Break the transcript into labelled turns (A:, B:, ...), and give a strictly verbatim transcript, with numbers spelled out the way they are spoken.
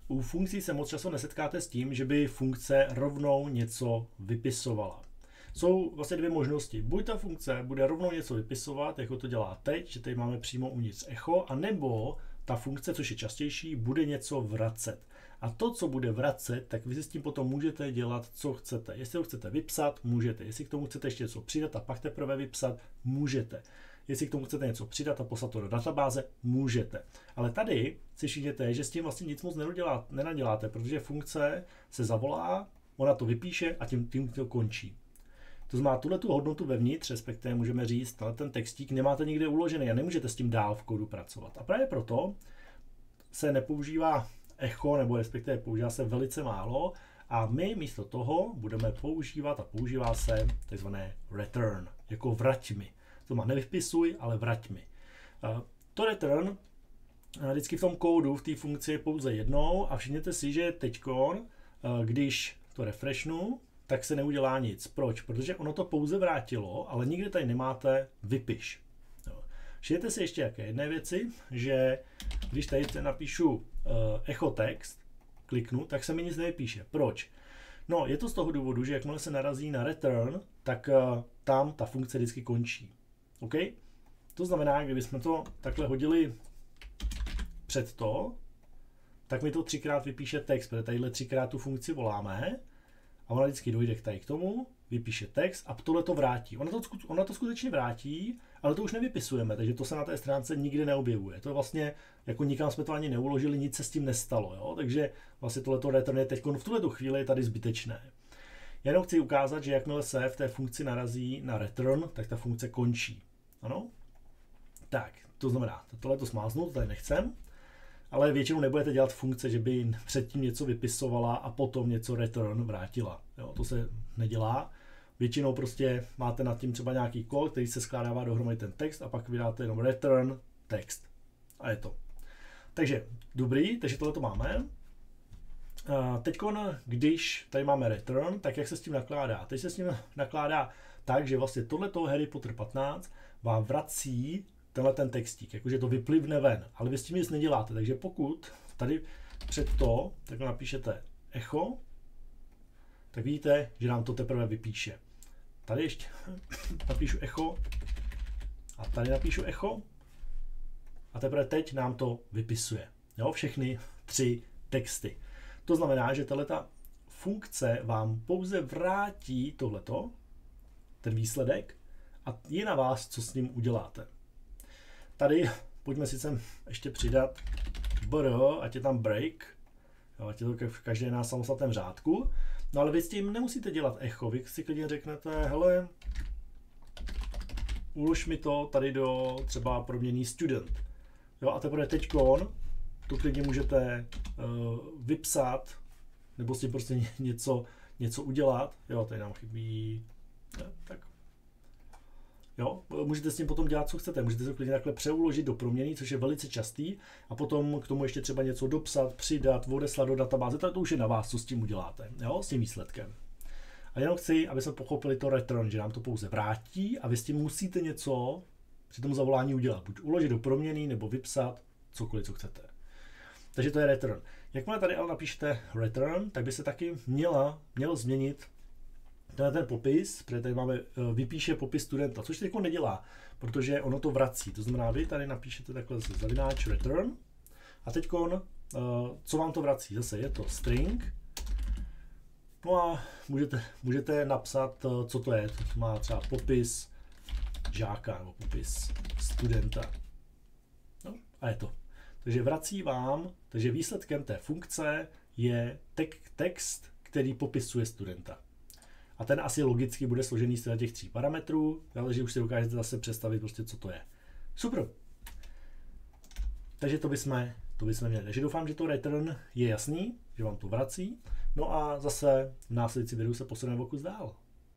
A: u funkcí se moc často nesetkáte s tím, že by funkce rovnou něco vypisovala. Jsou vlastně dvě možnosti. Buď ta funkce bude rovnou něco vypisovat, jako to dělá teď, že tady máme přímo uvnitř echo, anebo ta funkce, což je častější, bude něco vracet. A to, co bude vracet, tak vy si s tím potom můžete dělat, co chcete. Jestli ho chcete vypsat, můžete. Jestli k tomu chcete ještě něco přidat a pak teprve vypsat, můžete. Jestli k tomu chcete něco přidat a poslat to do databáze, můžete. Ale tady si všimněte, že s tím vlastně nic moc nenaděláte, protože funkce se zavolá, ona to vypíše a tím, tím to končí. To znamená, tuhle tu hodnotu vevnitř, respektive můžeme říct, ale ten textík nemáte nikde uložený a nemůžete s tím dál v kódu pracovat. A právě proto se nepoužívá echo, nebo respektive používá se velice málo a my místo toho budeme používat a používá se takzvané return, jako vrať mi. To má nevypisuj, ale vrať mi. To return vždycky v tom kódu, v té funkci je pouze jednou a všimněte si, že teďkon, když to refreshnu, tak se neudělá nic. Proč? Protože ono to pouze vrátilo, ale nikde tady nemáte vypiš. Všimněte si ještě jaké jedné věci, že když tady napíšu uh, echo text, kliknu, tak se mi nic nevypíše. Proč? No, je to z toho důvodu, že jakmile se narazí na return, tak uh, tam ta funkce vždycky končí. OK? To znamená, kdybychom to takhle hodili před to, tak mi to třikrát vypíše text, protože tadyhle třikrát tu funkci voláme a ona vždycky dojde k tady k tomu, vypíše text a tohle to vrátí. Ona to, ona to skutečně vrátí, ale to už nevypisujeme, takže to se na té stránce nikdy neobjevuje. To vlastně, jako nikam jsme to ani neuložili, nic se s tím nestalo, jo? Takže vlastně tohleto return je teď v tuhletu chvíli je tady zbytečné. Já jenom chci ukázat, že jakmile se v té funkci narazí na return, tak ta funkce končí. Ano? Tak, to znamená, tohleto smáznu, to tady nechcem, ale většinou nebudete dělat funkce, že by předtím něco vypisovala a potom něco return vrátila. Jo, to se nedělá. Většinou prostě máte nad tím třeba nějaký kód, který se skládává dohromady ten text a pak vydáte jenom return text. A je to. Takže dobrý, takže tohle to máme. Teď, když tady máme return, tak jak se s tím nakládá? Teď se s tím nakládá tak, že vlastně tohleto Harry Potter patnáct vám vrací tenhle ten textík, jakože to vyplivne ven, ale vy s tím nic neděláte, takže pokud tady před to, tak napíšete echo, tak vidíte, že nám to teprve vypíše. Tady ještě napíšu echo a tady napíšu echo a teprve teď nám to vypisuje. Jo, všechny tři texty. To znamená, že tato funkce vám pouze vrátí tohleto, ten výsledek, a je na vás, co s ním uděláte. Tady pojďme si sem ještě přidat br, ať je tam break, jo, ať je to v každé na samostatném řádku. No ale vy s tím nemusíte dělat echo, vy si klidně řeknete, hele, ulož mi to tady do třeba proměnný student. Jo, a teprve teďkon to klidně můžete uh, vypsat, nebo s tím prostě něco, něco udělat. Jo, tady nám chybí, ne, tak. Jo, můžete s tím potom dělat, co chcete. Můžete se klidně takhle přeuložit do proměnný, což je velice častý, a potom k tomu ještě třeba něco dopsat, přidat, odeslat do databáze, to už je na vás, co s tím uděláte, jo, s tím výsledkem. A jenom chci, aby jsme pochopili to return, že nám to pouze vrátí a vy s tím musíte něco při tom zavolání udělat. Buď uložit do proměnný, nebo vypsat, cokoliv, co chcete. Takže to je return. Jakmile tady ale napíšete return, tak by se taky měla, měl změnit ten, ten popis, protože tady máme vypíše popis studenta, což teď nedělá, protože ono to vrací. To znamená, vy tady napíšete takhle zavináč return a teď co vám to vrací? Zase je to string. No a můžete, můžete napsat, co to je. To má třeba popis žáka nebo popis studenta. No, a je to. Takže vrací vám, takže výsledkem té funkce je tek, text, který popisuje studenta. A ten asi logicky bude složený z těch tří parametrů, ale že už si dokážete zase představit prostě, co to je. Super. Takže to bychom, to bychom měli. Takže doufám, že to return je jasný, že vám to vrací. No a zase v následující videu se posuneme o kus dál.